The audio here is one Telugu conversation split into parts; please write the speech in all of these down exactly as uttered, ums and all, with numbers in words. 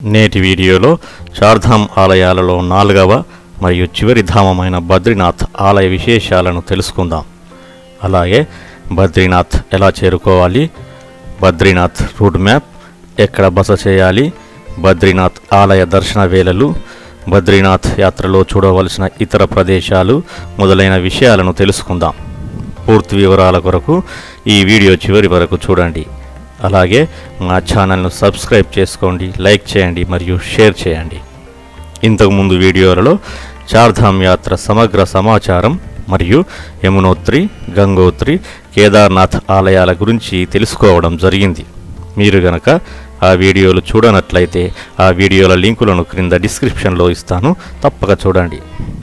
నేటి వీడియోలో చార్ధామ్ ఆలయాలలో నాలుగవ మరియు చివరి ధామమైన బద్రీనాథ్ ఆలయ విశేషాలను తెలుసుకుందాం. అలాగే బద్రీనాథ్ ఎలా చేరుకోవాలి, బద్రీనాథ్ రూట్ మ్యాప్, ఎక్కడ బస చేయాలి, బద్రీనాథ్ ఆలయ దర్శన వేళలు, బద్రీనాథ్ యాత్రలో చూడవలసిన ఇతర ప్రదేశాలు మొదలైన విషయాలను తెలుసుకుందాం. పూర్తి వివరాల కొరకు ఈ వీడియో చివరి వరకు చూడండి. అలాగే మా ఛానల్ను సబ్స్క్రైబ్ చేసుకోండి, లైక్ చేయండి మరియు షేర్ చేయండి. ఇంతకుముందు వీడియోలలో చార్ధామ్ యాత్ర సమగ్ర సమాచారం మరియు యమునోత్రి, గంగోత్రి, కేదార్నాథ్ ఆలయాల గురించి తెలుసుకోవడం జరిగింది. మీరు గనక ఆ వీడియోలు చూడనట్లయితే ఆ వీడియోల లింకులను క్రింద డిస్క్రిప్షన్లో ఇస్తాను, తప్పక చూడండి.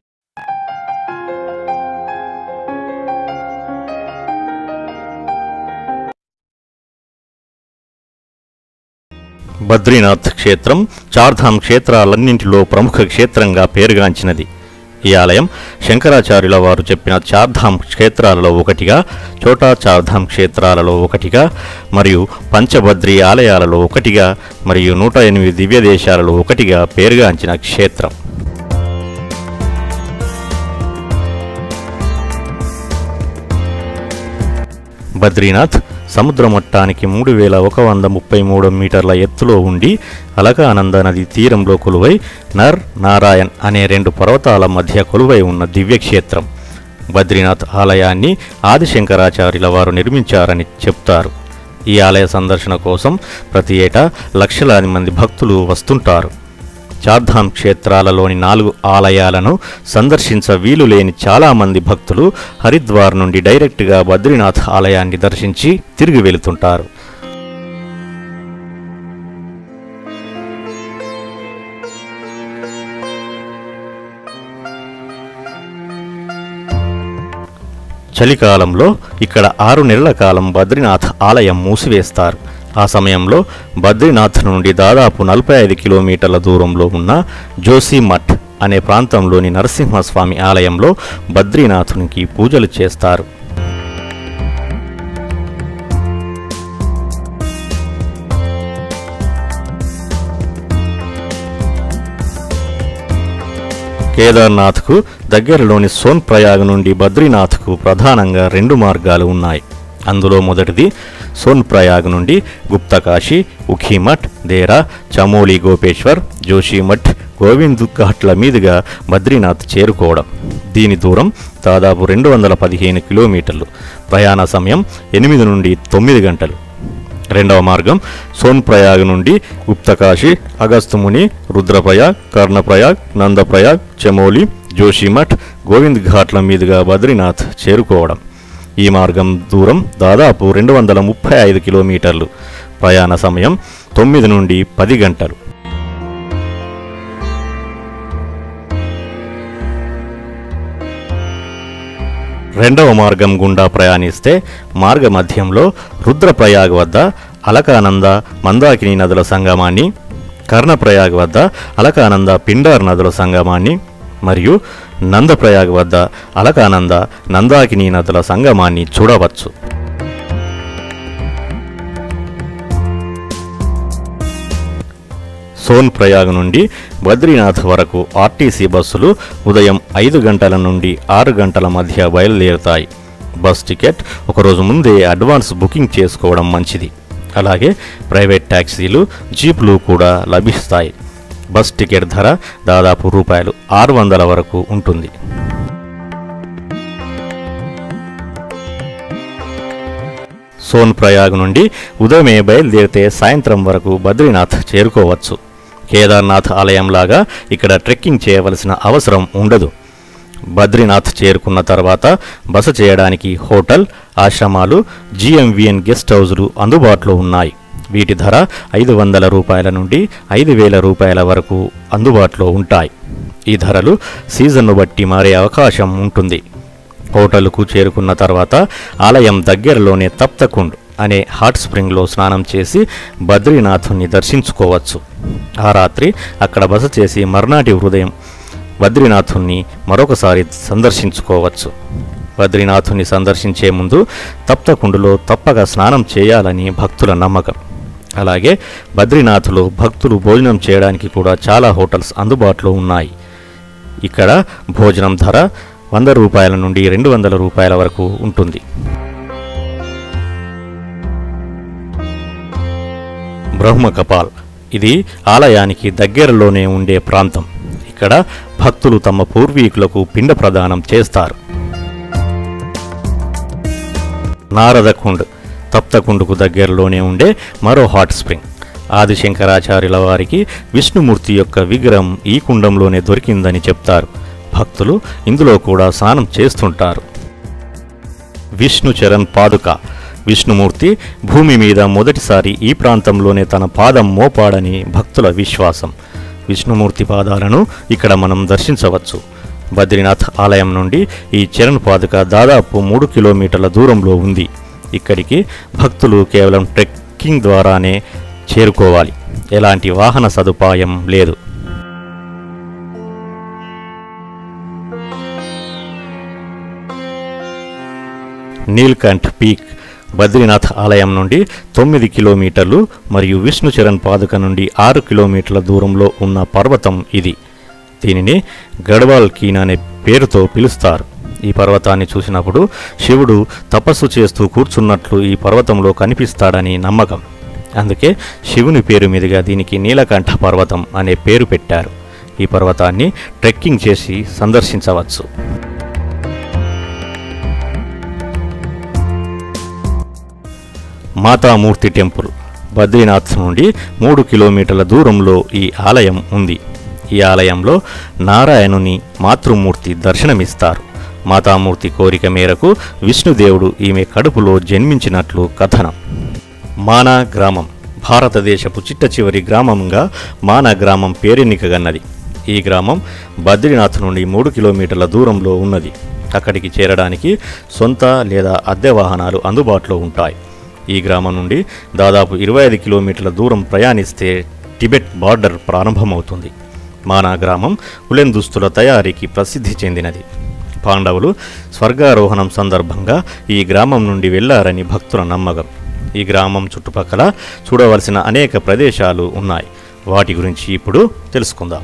బద్రీనాథ్ క్షేత్రం చార్ధామ్ క్షేత్రాలన్నింటిలో ప్రముఖ క్షేత్రంగా పేరుగాంచినది. ఈ ఆలయం శంకరాచార్యుల వారు చెప్పిన చార్ధామ్ క్షేత్రాలలో ఒకటిగా, చోటా చార్ధామ్ క్షేత్రాలలో ఒకటిగా మరియు పంచబద్రీ ఆలయాలలో ఒకటిగా మరియు నూట ఎనిమిది దివ్య దేశాలలో ఒకటిగా పేరుగాంచిన క్షేత్రం. బద్రీనాథ్ సముద్ర మట్టానికి మూడు వేల ఒక వంద ముప్పై మూడు మీటర్ల ఎత్తులో ఉండి అలకానంద నది తీరంలో కొలువై నర్, నారాయణ్ అనే రెండు పర్వతాల మధ్య కొలువై ఉన్న దివ్యక్షేత్రం. బద్రీనాథ్ ఆలయాన్ని ఆదిశంకరాచార్యుల వారు నిర్మించారని చెప్తారు. ఈ ఆలయ సందర్శన కోసం ప్రతి ఏటా లక్షలాది మంది భక్తులు వస్తుంటారు. చార్ధామ్ క్షేత్రాలలోని నాలుగు ఆలయాలను సందర్శించ వీలు లేని చాలామంది భక్తులు హరిద్వార్ నుండి డైరెక్ట్గా బద్రీనాథ్ ఆలయాన్ని దర్శించి తిరిగి వెళుతుంటారు. చలికాలంలో ఇక్కడ ఆరు నెలల కాలం బద్రీనాథ్ ఆలయం మూసివేస్తారు. ఆ సమయంలో బద్రీనాథ్ నుండి దాదాపు నలభై ఐదు కిలోమీటర్ల దూరంలో ఉన్న జోషిమఠ్ అనే ప్రాంతంలోని నరసింహస్వామి ఆలయంలో బద్రీనాథునికి పూజలు చేస్తారు. కేదార్నాథ్కు దగ్గరలోని సోన్ప్రయాగ్ నుండి బద్రీనాథ్కు ప్రధానంగా రెండు మార్గాలు ఉన్నాయి. అందులో మొదటిది సోన్ప్రయాగ్ నుండి గుప్తకాశీ, ఉఖీమఠ్, దేరా, చమోలి గోపేశ్వర్, జోషిమఠ్, గోవింద్ ఘాట్ల మీదుగా బద్రీనాథ్ చేరుకోవడం. దీని దూరం దాదాపు రెండు వందల పదిహేను కిలోమీటర్లు. ప్రయాణ సమయం ఎనిమిది నుండి తొమ్మిది గంటలు. రెండవ మార్గం సోన్ప్రయాగ్ నుండి గుప్తకాశీ, అగస్త్యముని, రుద్రప్రయాగ్, కర్ణప్రయాగ్, నందప్రయాగ్, చమోలి, జోషిమఠ్, గోవింద్ ఘాట్ల మీదుగా బద్రీనాథ్ చేరుకోవడం. ఈ మార్గం దూరం దాదాపు రెండు వందల ముప్పై ఐదు కిలోమీటర్లు. ప్రయాణ సమయం తొమ్మిది నుండి పది గంటలు. రెండవ మార్గం గుండా ప్రయాణిస్తే మార్గ మధ్యంలో రుద్రప్రయాగ్ వద్ద అలకానంద, మందాకిని నదుల సంగమాన్ని, కర్ణప్రయాగ్ వద్ద అలకానంద, పిండార్ నదుల సంగమాన్ని మరియు నందప్రయాగ్ వద్ద అలకానంద, నందాకిని నదుల సంగమాన్ని చూడవచ్చు. సోన్ప్రయాగ్ నుండి బద్రీనాథ్ వరకు ఆర్టీసీ బస్సులు ఉదయం ఐదు గంటల నుండి ఆరు గంటల మధ్య బయలుదేరుతాయి. బస్ టికెట్ ఒకరోజు ముందే అడ్వాన్స్ బుకింగ్ చేసుకోవడం మంచిది. అలాగే ప్రైవేట్ ట్యాక్సీలు, జీపులు కూడా లభిస్తాయి. బస్ టికెట్ ధర దాదాపు రూపాయలు ఆరు వందల వరకు ఉంటుంది. సోన్ప్రయాగ్ నుండి ఉదయమే బయలుదేరితే సాయంత్రం వరకు బద్రీనాథ్ చేరుకోవచ్చు. కేదార్నాథ్ ఆలయంలాగా ఇక్కడ ట్రెక్కింగ్ చేయవలసిన అవసరం ఉండదు. బద్రీనాథ్ చేరుకున్న తర్వాత బస చేయడానికి హోటల్, ఆశ్రమాలు, జిఎంవిఎన్ గెస్ట్ హౌజులు అందుబాటులో ఉన్నాయి. వీటి ధర ఐదు వందల రూపాయల నుండి ఐదు వేల రూపాయల వరకు అందుబాటులో ఉంటాయి. ఈ ధరలు సీజన్ను బట్టి మారే అవకాశం ఉంటుంది. హోటల్కు చేరుకున్న తర్వాత ఆలయం దగ్గరలోనే తప్తకుండ్ అనే హాట్ స్ప్రింగ్లో స్నానం చేసి బద్రీనాథుని దర్శించుకోవచ్చు. ఆ రాత్రి అక్కడ బస చేసి మర్నాటి ఉదయం బద్రీనాథుని మరొకసారి సందర్శించుకోవచ్చు. బద్రీనాథుని సందర్శించే ముందు తప్తకుండులో తప్పక స్నానం చేయాలని భక్తుల నమ్మకం. అలాగే బద్రీనాథ్లో భక్తులు భోజనం చేయడానికి కూడా చాలా హోటల్స్ అందుబాటులో ఉన్నాయి. ఇక్కడ భోజనం ధర వంద రూపాయల నుండి రెండు వందల రూపాయల వరకు ఉంటుంది. బ్రహ్మకపాల్ ఇది ఆలయానికి దగ్గరలోనే ఉండే ప్రాంతం. ఇక్కడ భక్తులు తమ పూర్వీకులకు పిండ ప్రదానం చేస్తారు. నారదకుండ్ తప్తకుండుకు దగ్గరలోనే ఉండే మరో హాట్ స్ప్రింగ్. ఆదిశంకరాచార్యుల వారికి విష్ణుమూర్తి యొక్క విగ్రహం ఈ కుండంలోనే దొరికిందని చెప్తారు. భక్తులు ఇందులో కూడా స్నానం చేస్తుంటారు. విష్ణు చరణ్ పాదుక విష్ణుమూర్తి భూమి మీద మొదటిసారి ఈ ప్రాంతంలోనే తన పాదం మోపాడని భక్తుల విశ్వాసం. విష్ణుమూర్తి పాదాలను ఇక్కడ మనం దర్శించవచ్చు. బద్రీనాథ్ ఆలయం నుండి ఈ చరణ్ పాదుక దాదాపు మూడు కిలోమీటర్ల దూరంలో ఉంది. ఇక్కడికి భక్తులు కేవలం ట్రెక్కింగ్ ద్వారానే చేరుకోవాలి. ఎలాంటి వాహన సదుపాయం లేదు. నీల్కంఠ్ పీక్ బద్రీనాథ్ ఆలయం నుండి తొమ్మిది కిలోమీటర్లు మరియు విష్ణు చరణ్ పాదుక నుండి ఆరు కిలోమీటర్ల దూరంలో ఉన్న పర్వతం ఇది. దీనిని గడ్వాల్ కీన్ అనే పేరుతో పిలుస్తారు. ఈ పర్వతాన్ని చూసినప్పుడు శివుడు తపస్సు చేస్తూ కూర్చున్నట్లు ఈ పర్వతంలో కనిపిస్తాడని నమ్మకం. అందుకే శివుని పేరు మీదుగా దీనికి నీలకంఠ పర్వతం అనే పేరు పెట్టారు. ఈ పర్వతాన్ని ట్రెక్కింగ్ చేసి సందర్శించవచ్చు. మాతామూర్తి టెంపుల్ బద్రీనాథ్ నుండి మూడు కిలోమీటర్ల దూరంలో ఈ ఆలయం ఉంది. ఈ ఆలయంలో నారాయణుని మాతృమూర్తి దర్శనమిస్తారు. మాతామూర్తి కోరిక మేరకు విష్ణుదేవుడు ఈమె కడుపులో జన్మించినట్లు కథనం. మానా గ్రామం భారతదేశపు చిట్ట చివరి గ్రామంగా మానా గ్రామం పేరెన్నికగన్నది. ఈ గ్రామం బద్రీనాథ్ నుండి మూడు కిలోమీటర్ల దూరంలో ఉన్నది. అక్కడికి చేరడానికి సొంత లేదా అద్దె వాహనాలు అందుబాటులో ఉంటాయి. ఈ గ్రామం నుండి దాదాపు ఇరవై ఐదు కిలోమీటర్ల దూరం ప్రయాణిస్తే టిబెట్ బార్డర్ ప్రారంభమవుతుంది. మానా గ్రామం ఉలెన్ దుస్తుల తయారీకి ప్రసిద్ధి చెందినది. పాండవులు స్వర్గారోహణం సందర్భంగా ఈ గ్రామం నుండి వెళ్లారని భక్తుల నమ్మకం. ఈ గ్రామం చుట్టుపక్కల చూడవలసిన అనేక ప్రదేశాలు ఉన్నాయి. వాటి గురించి ఇప్పుడు తెలుసుకుందాం.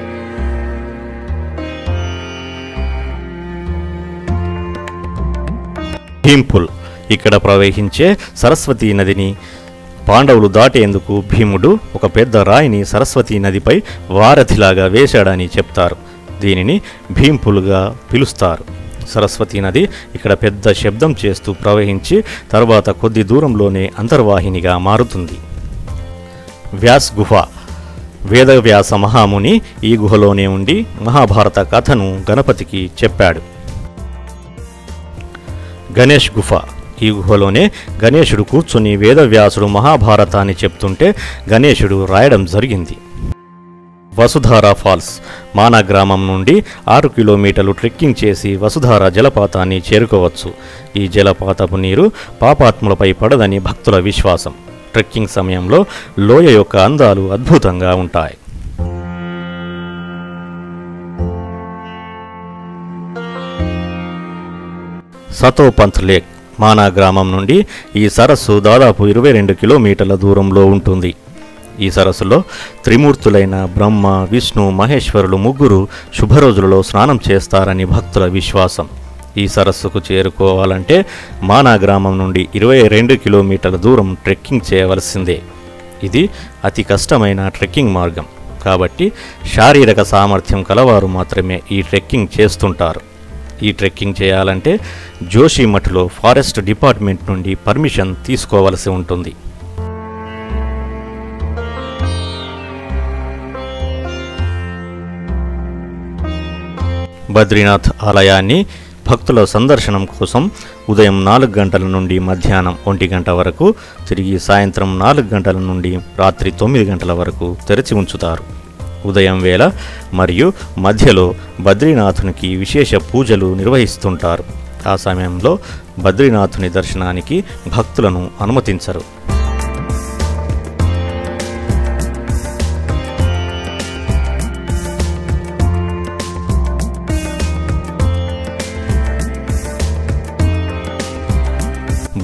భీంపుల్ ఇక్కడ ప్రవహించే సరస్వతీ నదిని పాండవులు దాటేందుకు భీముడు ఒక పెద్ద రాయిని సరస్వతీ నదిపై వారధిలాగా వేశాడని చెప్తారు. దీనిని భీంపుల్గా పిలుస్తారు. సరస్వతీ నది ఇక్కడ పెద్ద శబ్దం చేస్తూ ప్రవహించి తర్వాత కొద్ది దూరంలోనే అంతర్వాహినిగా మారుతుంది. వ్యాస్ గుహ వేదవ్యాస మహాముని ఈ గుహలోనే ఉండి మహాభారత కథను గణపతికి చెప్పాడు. గణేష్ గుహ ఈ గుహలోనే గణేశుడు కూర్చుని వేదవ్యాసుడు మహాభారతాన్ని చెప్తుంటే గణేశుడు రాయడం జరిగింది. వసుధార ఫాల్స్ మానా గ్రామం నుండి ఆరు కిలోమీటర్లు ట్రెక్కింగ్ చేసి వసుధార జలపాతాన్ని చేరుకోవచ్చు. ఈ జలపాతపు నీరు పాపాత్ములపై పడదని భక్తుల విశ్వాసం. ట్రెక్కింగ్ సమయంలో లోయ యొక్క అందాలు అద్భుతంగా ఉంటాయి. సతోపంత్ లేక్ మానా గ్రామం నుండి ఈ సరస్సు దాదాపు ఇరవై రెండు కిలోమీటర్ల దూరంలో ఉంటుంది. ఈ సరస్సులో త్రిమూర్తులైన బ్రహ్మ విష్ణు మహేశ్వరులు ముగ్గురు శుభరోజులలో స్నానం చేస్తారని భక్తుల విశ్వాసం. ఈ సరస్సుకు చేరుకోవాలంటే మానా గ్రామం నుండి ఇరవై రెండు కిలోమీటర్ల దూరం ట్రెక్కింగ్ చేయవలసిందే. ఇది అతి కష్టమైన ట్రెక్కింగ్ మార్గం కాబట్టి శారీరక సామర్థ్యం కలవారు మాత్రమే ఈ ట్రెక్కింగ్ చేస్తుంటారు. ఈ ట్రెక్కింగ్ చేయాలంటే జోషిమఠ్లో ఫారెస్ట్ డిపార్ట్మెంట్ నుండి పర్మిషన్ తీసుకోవలసి ఉంటుంది. బద్రీనాథ్ ఆలయాన్ని భక్తుల సందర్శనం కోసం ఉదయం నాలుగు గంటల నుండి మధ్యాహ్నం ఒంటి గంట వరకు, తిరిగి సాయంత్రం నాలుగు గంటల నుండి రాత్రి తొమ్మిది గంటల వరకు తెరిచి ఉంచుతారు. ఉదయం వేళ మరియు మధ్యలో బద్రీనాథునికి విశేష పూజలు నిర్వహిస్తుంటారు. ఆ సమయంలో బద్రీనాథుని దర్శనానికి భక్తులను అనుమతించరు.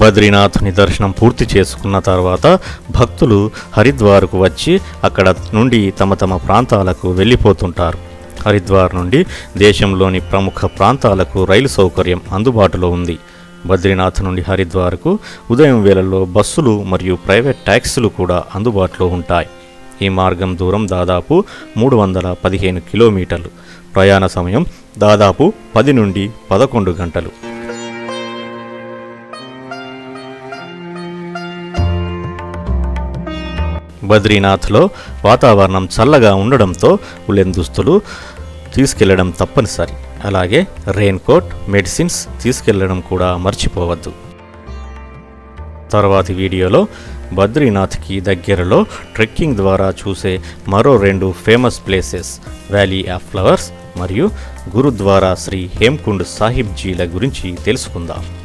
బద్రీనాథ్ని దర్శనం పూర్తి చేసుకున్న తర్వాత భక్తులు హరిద్వార్కు వచ్చి అక్కడ నుండి తమ తమ ప్రాంతాలకు వెళ్ళిపోతుంటారు. హరిద్వార్ నుండి దేశంలోని ప్రముఖ ప్రాంతాలకు రైలు సౌకర్యం అందుబాటులో ఉంది. బద్రీనాథ్ నుండి హరిద్వార్కు ఉదయం వేళల్లో బస్సులు మరియు ప్రైవేట్ ట్యాక్సీలు కూడా అందుబాటులో ఉంటాయి. ఈ మార్గం దూరం దాదాపు మూడు వందల పదిహేను కిలోమీటర్లు. ప్రయాణ సమయం దాదాపు పది నుండి పదకొండు గంటలు. బద్రీనాథ్లో వాతావరణం చల్లగా ఉండడంతో ఉలెన్ దుస్తులు తీసుకెళ్లడం తప్పనిసరి. అలాగే రెయిన్ కోట్, మెడిసిన్స్ తీసుకెళ్లడం కూడా మర్చిపోవద్దు. తర్వాతి వీడియోలో బద్రీనాథ్కి దగ్గరలో ట్రెక్కింగ్ ద్వారా చూసే మరో రెండు famous places Valley of Flowers మరియు గురుద్వారా శ్రీ హేమ్కుండ్ సాహిబ్ జీల గురించి తెలుసుకుందాం.